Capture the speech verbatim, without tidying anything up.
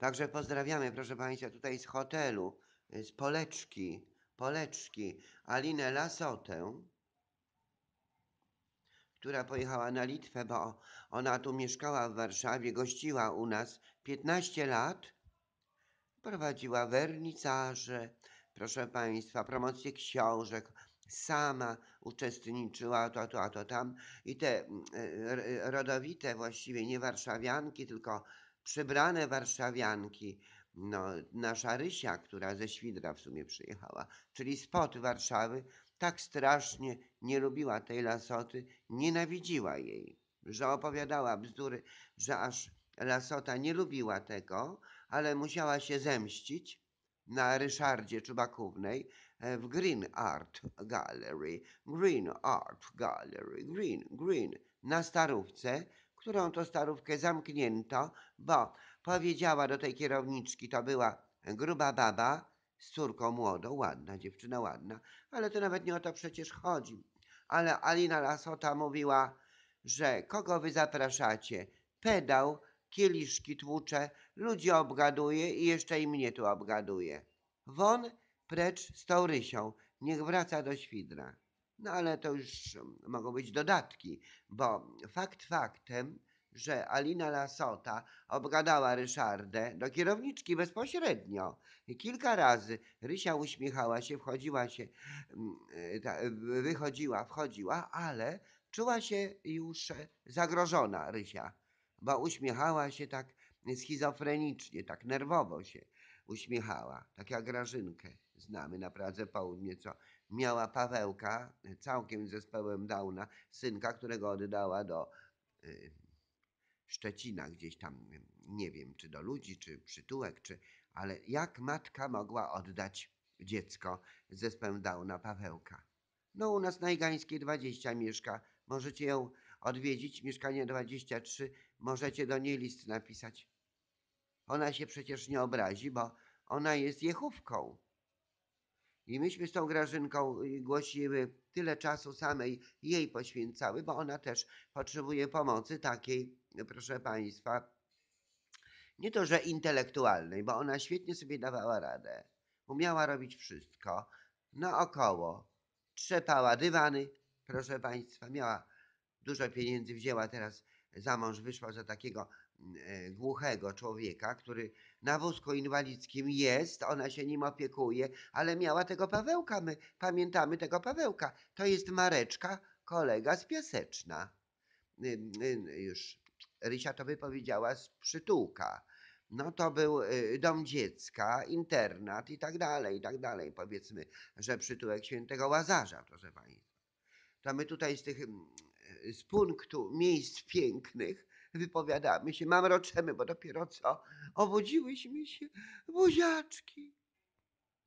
Także pozdrawiamy, proszę Państwa, tutaj z hotelu, y, z Poleczki, Poleczki, Alinę Lasotę, która pojechała na Litwę, bo ona tu mieszkała w Warszawie, gościła u nas piętnaście lat, prowadziła wernisaże, proszę Państwa, promocję książek, sama uczestniczyła, to, to, a to tam. I te mm, e, rodowite właściwie nie warszawianki, tylko przybrane warszawianki, no, nasza Rysia, która ze Świdra w sumie przyjechała, czyli spod Warszawy, tak strasznie nie lubiła tej Lasoty, nienawidziła jej, że opowiadała bzdury, że aż Lasota nie lubiła tego, ale musiała się zemścić na Ryszardzie Czubakównej w Green Art Gallery, Green Art Gallery, Green, Green, na Starówce, którą to Starówkę zamknięto, bo powiedziała do tej kierowniczki, to była gruba baba z córką młodą, ładna, dziewczyna ładna, ale to nawet nie o to przecież chodzi. Ale Alina Lasota mówiła, że kogo wy zapraszacie? Pedał, kieliszki tłucze, ludzi obgaduje i jeszcze i mnie tu obgaduje. Won, precz z tą Rysią, niech wraca do Świdra. No ale to już mogą być dodatki, bo fakt faktem, że Alina Lasota obgadała Ryszardę do kierowniczki bezpośrednio. Kilka razy Rysia uśmiechała się, wchodziła się, wychodziła, wchodziła, ale czuła się już zagrożona Rysia, bo uśmiechała się tak schizofrenicznie, tak nerwowo się uśmiechała, tak jak Grażynkę znamy na Pradze Południe, co miała Pawełka, całkiem z zespołem Downa, synka, którego oddała do y, Szczecina gdzieś tam, nie wiem, czy do ludzi, czy przytułek, czy, ale jak matka mogła oddać dziecko z zespołem Downa Pawełka? No u nas na Jgańskiej dwadzieścia mieszka, możecie ją odwiedzić, mieszkanie dwadzieścia trzy, możecie do niej list napisać. Ona się przecież nie obrazi, bo ona jest Jechówką. I myśmy z tą Grażynką głosiły, tyle czasu samej jej poświęcały, bo ona też potrzebuje pomocy takiej, proszę Państwa, nie to, że intelektualnej, bo ona świetnie sobie dawała radę. Umiała robić wszystko naokoło. Trzepała dywany, proszę Państwa, miała dużo pieniędzy, wzięła teraz za mąż, wyszła za takiego e, głuchego człowieka, który na wózku inwalidzkim jest, ona się nim opiekuje, ale miała tego Pawełka, my pamiętamy tego Pawełka. To jest Mareczka, kolega z Piaseczna. Y, y, Już Rysia to by powiedziała z przytułka. No to był y, dom dziecka, internat i tak dalej, i tak dalej. Powiedzmy, że przytułek świętego Łazarza, proszę Państwa. To my tutaj z tych, z punktu miejsc pięknych wypowiadamy się, mamroczemy, bo dopiero co obudziłyśmy się, buziaczki.